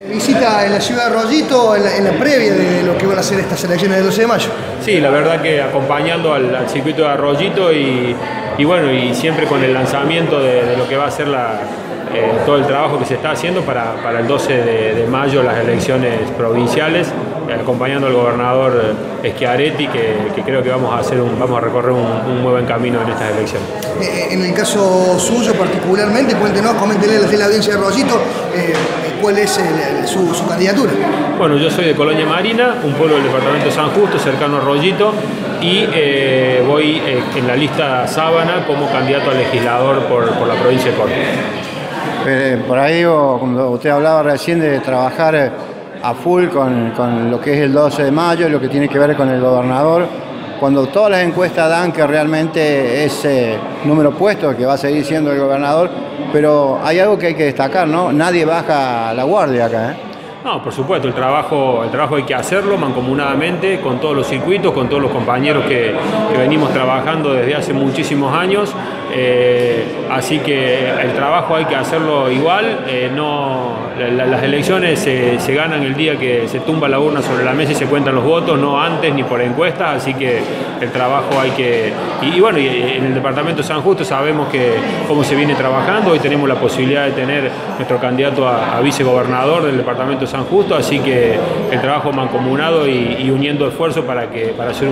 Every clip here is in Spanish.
Visita en la ciudad de Rollito en la previa de lo que van a ser estas elecciones del 12 de mayo. Sí, la verdad que acompañando al circuito de Arroyito y bueno, y siempre con el lanzamiento de lo que va a ser todo el trabajo que se está haciendo para el 12 de mayo, las elecciones provinciales, acompañando al gobernador Schiaretti, que creo que vamos a recorrer un muy buen camino en estas elecciones. En el caso suyo particularmente, cuéntenos, coméntenle a la audiencia de Rollito cuál es su candidatura. Bueno, yo soy de Colonia Marina, un pueblo del departamento de San Justo, cercano a Rollito, y voy en la lista Sábana como candidato a legislador por la provincia de Córdoba. Por ahí, cuando usted hablaba recién de trabajar a full con lo que es el 12 de mayo, lo que tiene que ver con el gobernador, cuando todas las encuestas dan que realmente es número puesto, que va a seguir siendo el gobernador, pero hay algo que hay que destacar, ¿no? Nadie baja la guardia acá, ¿eh? No, por supuesto, el trabajo hay que hacerlo mancomunadamente con todos los circuitos, con todos los compañeros que venimos trabajando desde hace muchísimos años, así que el trabajo hay que hacerlo igual, las elecciones se ganan el día que se tumba la urna sobre la mesa y se cuentan los votos, no antes ni por encuestas, así que el trabajo hay que... Y bueno, y en el departamento de San Justo sabemos cómo se viene trabajando, hoy tenemos la posibilidad de tener nuestro candidato a vicegobernador del departamento de San Justo, así que el trabajo mancomunado y uniendo esfuerzos para hacer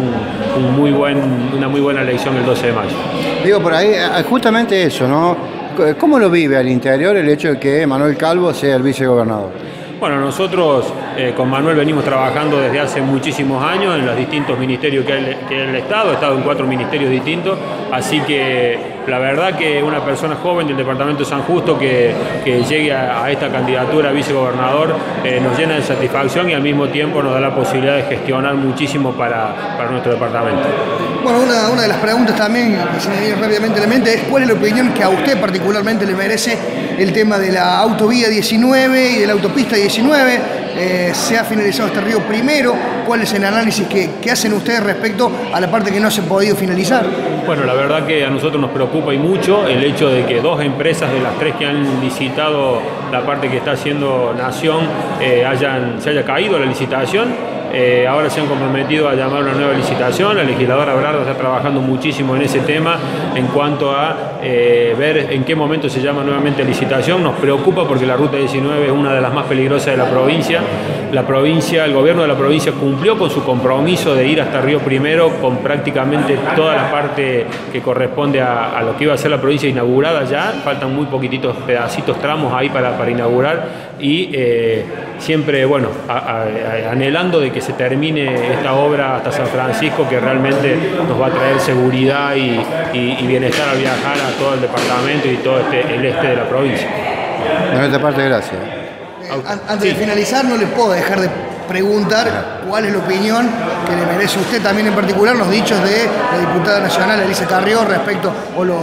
una muy buena elección el 12 de mayo. Digo, por ahí, justamente eso, ¿no? ¿Cómo lo vive al interior el hecho de que Manuel Calvo sea el vicegobernador? Bueno, nosotros con Manuel venimos trabajando desde hace muchísimos años en los distintos ministerios que el Estado, he estado en 4 ministerios distintos, así que la verdad que una persona joven del departamento de San Justo que llegue a esta candidatura a vicegobernador nos llena de satisfacción y al mismo tiempo nos da la posibilidad de gestionar muchísimo para nuestro departamento. Bueno, una de las preguntas también que se me viene rápidamente a la mente es cuál es la opinión que a usted particularmente le merece el tema de la autovía 19 y de la autopista 19. Se ha finalizado este río primero. ¿Cuál es el análisis que hacen ustedes respecto a la parte que no se ha podido finalizar? Bueno, la verdad que a nosotros nos preocupa y mucho el hecho de que 2 empresas de las 3 que han licitado la parte que está haciendo Nación se haya caído la licitación. Ahora se han comprometido a llamar una nueva licitación. La legisladora Abelardo está trabajando muchísimo en ese tema en cuanto a ver en qué momento se llama nuevamente licitación. Nos preocupa porque la ruta 19 es una de las más peligrosas de la provincia. El gobierno de la provincia cumplió con su compromiso de ir hasta Río Primero con prácticamente toda la parte que corresponde a lo que iba a ser la provincia inaugurada ya. Faltan muy poquititos pedacitos, tramos ahí para inaugurar y siempre, bueno, anhelando de que se termine esta obra hasta San Francisco, que realmente nos va a traer seguridad y bienestar al viajar a todo el departamento y todo el este de la provincia. De nuestra parte, gracias. Antes de finalizar, no les puedo dejar de preguntar cuál es la opinión que le merece usted también en particular los dichos de la diputada nacional Elisa Carrió respecto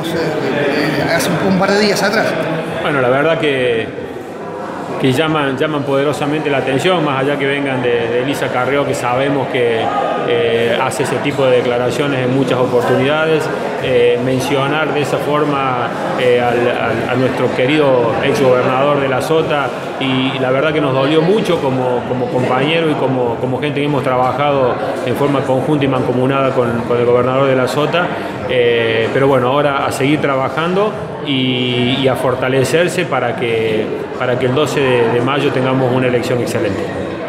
hace un par de días atrás. Bueno, la verdad que llaman poderosamente la atención, más allá que vengan de Elisa Carrió, que sabemos que hace ese tipo de declaraciones en muchas oportunidades. Mencionar de esa forma a nuestro querido exgobernador de La Sota, y la verdad que nos dolió mucho como compañero y como gente que hemos trabajado en forma conjunta y mancomunada con el gobernador de La Sota, pero bueno, ahora a seguir trabajando y a fortalecerse para que el 12 de mayo tengamos una elección excelente.